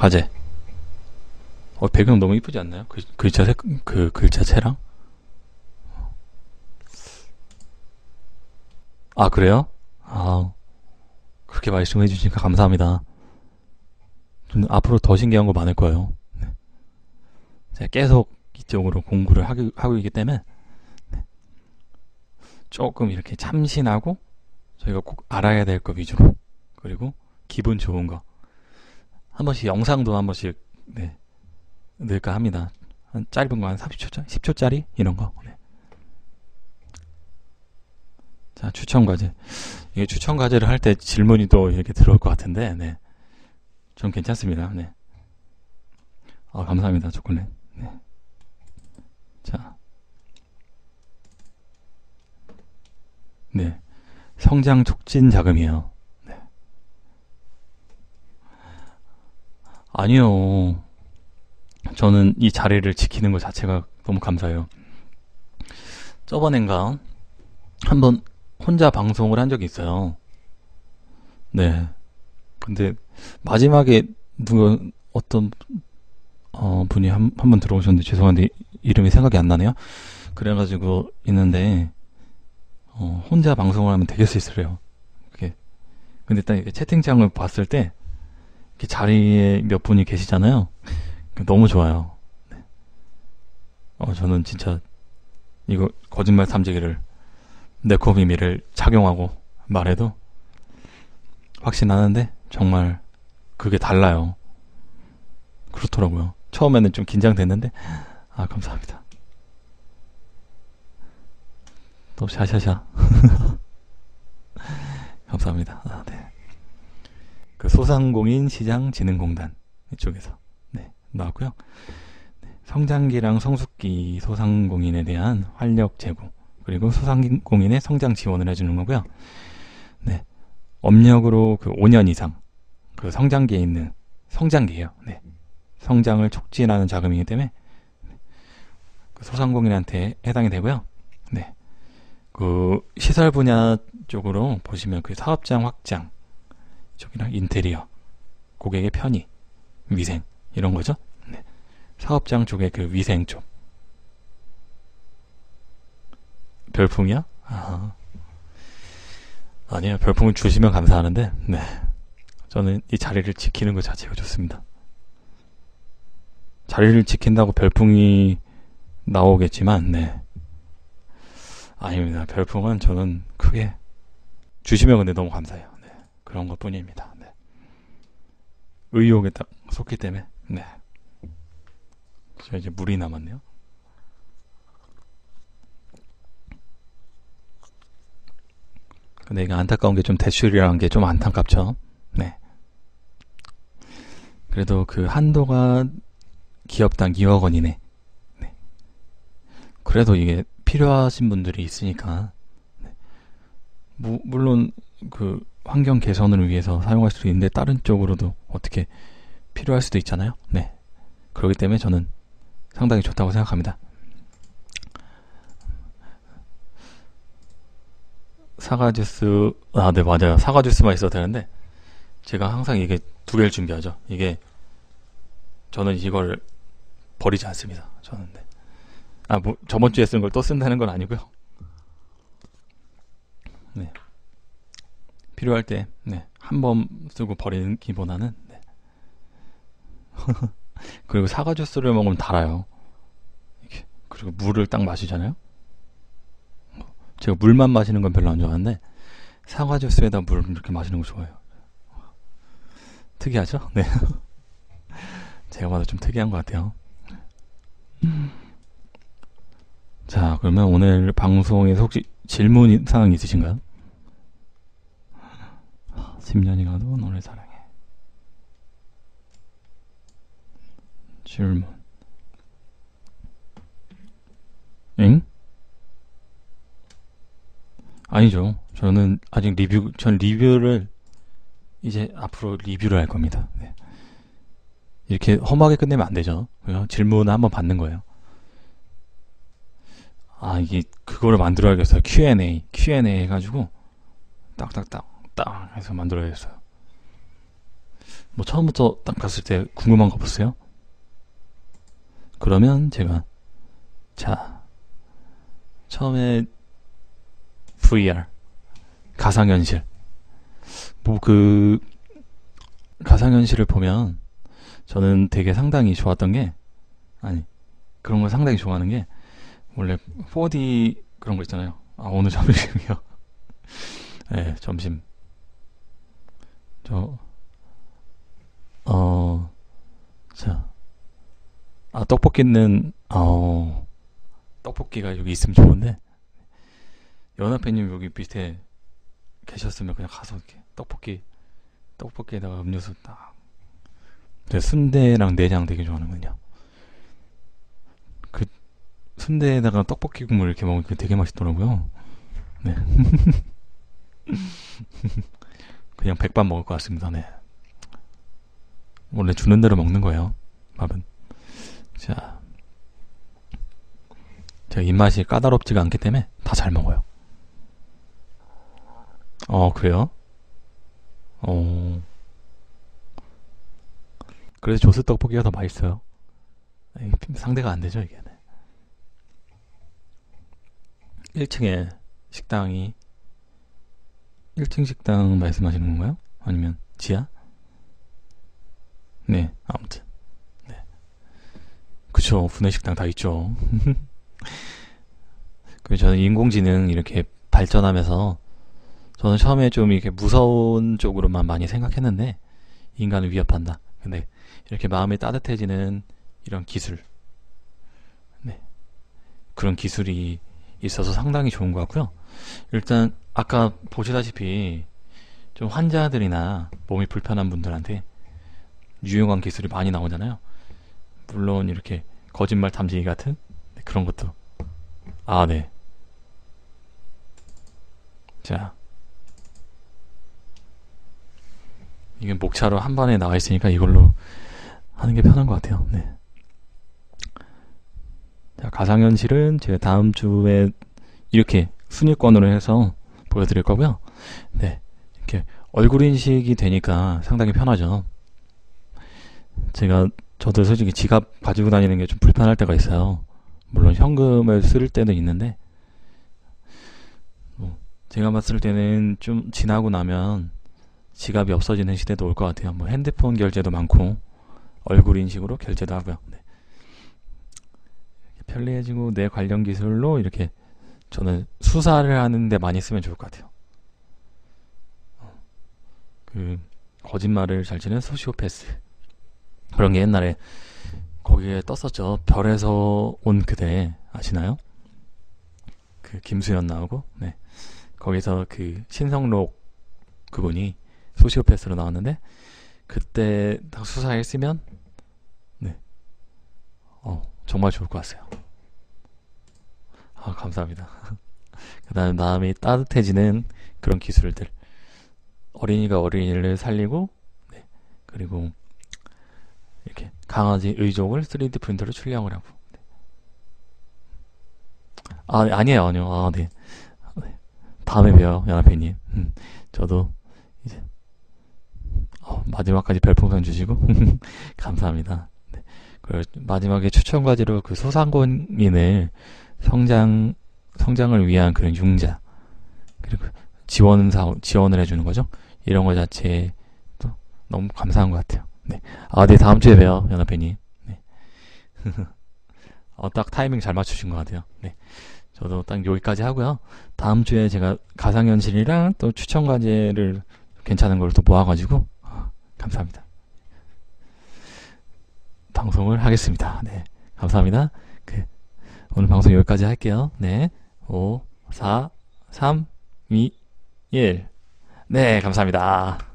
과제. 배경 너무 이쁘지 않나요? 그 글자체랑? 아, 그래요? 아, 그렇게 말씀해 주시니까 감사합니다. 좀 앞으로 더 신기한 거 많을 거예요. 네. 제가 계속 이쪽으로 공부를 하고 있기 때문에 조금 이렇게 참신하고 저희가 꼭 알아야 될 거 위주로, 그리고 기분 좋은 거 한 번씩, 영상도 한 번씩 네, 넣을까 합니다. 한 짧은 거 한 30초짜리, 10초짜리 이런 거. 네. 자, 추천 과제. 이게 추천 과제를 할 때 질문이 또 이렇게 들어올 것 같은데, 네, 전 괜찮습니다. 네. 감사합니다, 초콜릿. 네. 자, 네, 성장 촉진 자금이에요. 네. 아니요, 저는 이 자리를 지키는 것 자체가 너무 감사해요. 저번엔가 한번 혼자 방송을 한 적이 있어요. 네. 근데 마지막에 어떤 분이 한 번 들어오셨는데, 죄송한데 이름이 생각이 안 나네요. 그래가지고 있는데 혼자 방송을 하면 되게 쓸쓸해요. 근데 딱 이렇게 채팅창을 봤을 때 이렇게 자리에 몇 분이 계시잖아요. 너무 좋아요. 네. 저는 진짜 이거 거짓말 탐지기를, 네코미미를 착용하고 말해도 확신하는데 정말 그게 달라요. 그렇더라고요. 처음에는 좀 긴장됐는데, 감사합니다. 또 샤샤샤. 감사합니다. 네. 그 소상공인 시장진흥공단 이쪽에서 네, 나왔고요. 네, 성장기랑 성숙기 소상공인에 대한 활력 제고, 그리고 소상공인의 성장 지원을 해주는 거고요. 네, 업력으로 그 5년 이상 그 성장기에 있는, 성장기예요. 네, 성장을 촉진하는 자금이기 때문에 그 소상공인한테 해당이 되고요. 네, 그 시설 분야 쪽으로 보시면 그 사업장 확장 쪽이랑 인테리어, 고객의 편의, 위생 이런 거죠. 네. 사업장 쪽에 그 위생 쪽. 별풍이요? 아니요, 별풍을 주시면 감사하는데, 네, 저는 이 자리를 지키는 것 자체가 좋습니다. 자리를 지킨다고 별풍이 나오겠지만, 네, 아닙니다. 별풍은 저는 크게 주시면 근데 너무 감사해요. 네, 그런 것 뿐입니다. 네. 의욕에 딱 쏟기 때문에. 네. 저 이제 물이 남았네요. 근데 이게 안타까운 게 좀 대출이라는 게 좀 안타깝죠. 네. 그래도 그 한도가 기업당 2억 원이네. 네. 그래도 이게 필요하신 분들이 있으니까, 네. 물론 그 환경 개선을 위해서 사용할 수도 있는데 다른 쪽으로도 어떻게 필요할 수도 있잖아요. 네. 그렇기 때문에 저는 상당히 좋다고 생각합니다. 사과 주스, 네, 맞아요. 사과 주스만 있어도 되는데 제가 항상 이게 두 개를 준비하죠. 이게, 저는 이걸 버리지 않습니다. 저는. 네. 저번 주에 쓴 걸 또 쓴다는 건 아니고요. 네. 필요할 때, 네, 한 번 쓰고 버리는 기보다는, 네. 그리고 사과 주스를 먹으면 달아요. 이렇게. 그리고 물을 딱 마시잖아요. 제가 물만 마시는 건 별로 안 좋아하는데 사과 주스에다 물을 이렇게 마시는 거 좋아해요. 특이하죠? 네. 제가 봐도 좀 특이한 것 같아요. 자, 그러면 오늘 방송에서 혹시 질문 사항 있으신가요? 10년이 가도 너를 사랑해. 질문. 응? 아니죠. 저는 아직 전 리뷰를 이제 앞으로 리뷰를 할 겁니다. 네. 이렇게 험하게 끝내면 안 되죠. 질문을 한번 받는 거예요. 이게 그거를 만들어야겠어요. Q&A 해가지고 딱딱딱 해서 만들어야겠어요. 뭐 처음부터 딱 갔을 때 궁금한 거 없으세요? 그러면 제가 자 처음에 VR 가상현실 뭐 그 가상현실을 보면 저는 되게 상당히 좋았던 게 아니 그런 걸 상당히 좋아하는 게 원래 4D 그런 거 있잖아요. 아 오늘 점심이요. 네 점심 자 떡볶이는 떡볶이가 여기 있으면 좋은데 연합회님 여기 밑에 계셨으면 그냥 가서 이렇게 떡볶이에다가 음료수 딱. 제가 순대랑 내장 되게 좋아하는군요. 그 순대에다가 떡볶이 국물 이렇게 먹으니까 되게 맛있더라고요. 네. 그냥 백반 먹을 것 같습니다. 네. 원래 주는 대로 먹는 거예요. 밥은. 자, 제가 입맛이 까다롭지가 않기 때문에 다 잘 먹어요. 그래요? 그래서 조스 떡볶이가 더 맛있어요. 상대가 안 되죠, 이게. 네. 1층에 식당이 1층 식당 말씀하시는 건가요? 아니면 지하? 네, 아무튼. 네. 그쵸, 구내식당 다 있죠. 그래서 저는 인공지능 이렇게 발전하면서 저는 처음에 좀 이렇게 무서운 쪽으로만 많이 생각했는데 인간을 위협한다. 근데 이렇게 마음이 따뜻해지는 이런 기술, 네, 그런 기술이 있어서 상당히 좋은 것 같고요. 일단 아까 보시다시피 좀 환자들이나 몸이 불편한 분들한테 유용한 기술이 많이 나오잖아요. 물론 이렇게 거짓말 탐지기 같은 그런 것도 네. 자, 이게 목차로 한 번에 나와 있으니까 이걸로 하는 게 편한 것 같아요. 네. 자, 가상현실은 제가 다음 주에 이렇게 순위권으로 해서 보여드릴 거고요. 네. 이렇게 얼굴 인식이 되니까 상당히 편하죠. 저도 솔직히 지갑 가지고 다니는 게 좀 불편할 때가 있어요. 물론 현금을 쓸 때는 있는데, 제가 봤을 때는 좀 지나고 나면 지갑이 없어지는 시대도 올 것 같아요. 뭐 핸드폰 결제도 많고 얼굴 인식으로 결제도 하고요. 네. 편리해지고 내 관련 기술로 이렇게 저는 수사를 하는데 많이 쓰면 좋을 것 같아요. 그 거짓말을 잘 치는 소시오패스 그런 게 옛날에 거기에 떴었죠. 별에서 온 그대 아시나요? 그 김수현 나오고 네. 거기서 그 신성록 그분이 소시오패스로 나왔는데 그때 수사했으면 네. 정말 좋을 것 같아요. 감사합니다. 그 다음에 마음이 따뜻해지는 그런 기술들 어린이가 어린이를 살리고 네. 그리고 이렇게 강아지 의족을 3D 프린터로 출력을 하고 네. 아니에요. 네. 다음에 봬요, 연합회님. 저도 이제 마지막까지 별풍선 주시고 감사합니다. 네. 그리고 마지막에 추천 과제로 그 소상공인을 성장을 위한 그런 융자 그리고 지원을 해주는 거죠. 이런 거 자체도 너무 감사한 것 같아요. 네. 네, 다음 주에 봬요, 연합회님. 네. 딱 타이밍 잘 맞추신 것 같아요. 네. 저도 딱 여기까지 하고요. 다음 주에 제가 가상현실이랑 또 추천 과제를 괜찮은 걸 또 모아가지고 감사합니다. 방송을 하겠습니다. 네, 감사합니다. 오늘 방송 여기까지 할게요. 네, 5, 4, 3, 2, 1. 네, 감사합니다.